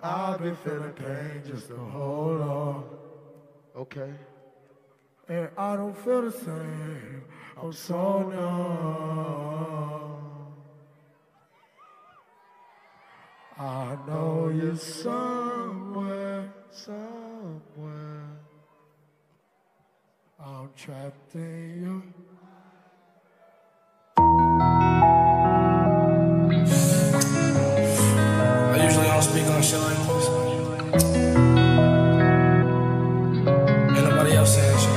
I've been feeling pain just to hold on. Okay. And I don't feel the same. I'm so numb. I know you're somewhere, somewhere. I'm trapped in you. I usually don't speak on shit like this. Ain't nobody else saying shit.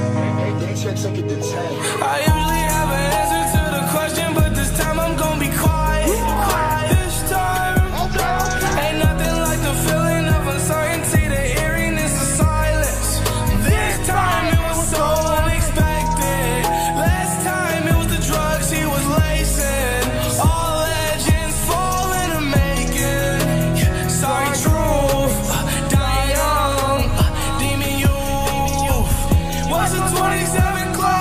I usually have an answer to the question, but this time I'm gonna be quiet. This time, ain't nothing like the feeling of uncertainty, the eeriness of silence. This time it was so unexpected. Last time it was the drugs he was lacing. All legends fall in the making. Sorry, truth, die young, demon youth. Was it 27 clock?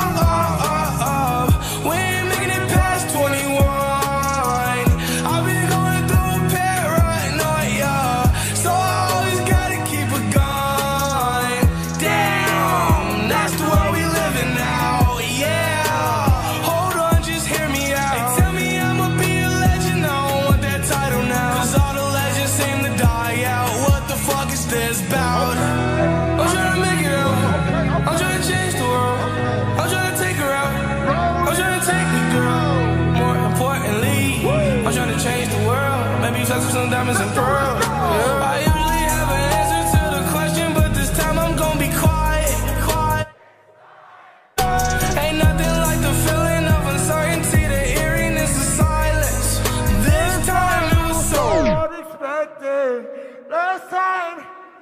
We ain't making it past 21. I've been going through a paranoia, so I always gotta keep a gun. Damn, that's the world we live in now, yeah. Hold on, just hear me out. They tell me I'ma be a legend, I don't want that title now. Cause all the legends seem to die out. What the fuck is this about? I'm trying to make it out. I'm trying to change the world. I'm trying to take her out. I'm trying to take me, girl. More importantly, I'm trying to change the world. Maybe you touch some diamonds and pearls. I usually have an answer to the question, but this time I'm gonna be quiet. Ain't nothing like the feeling of uncertainty, the eeriness of silence. This time it was so Unexpected. Last time,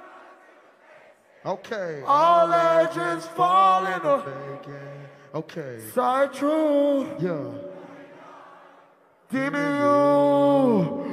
Okay. all legends fall in the Okay. side true. Yeah. Demon you.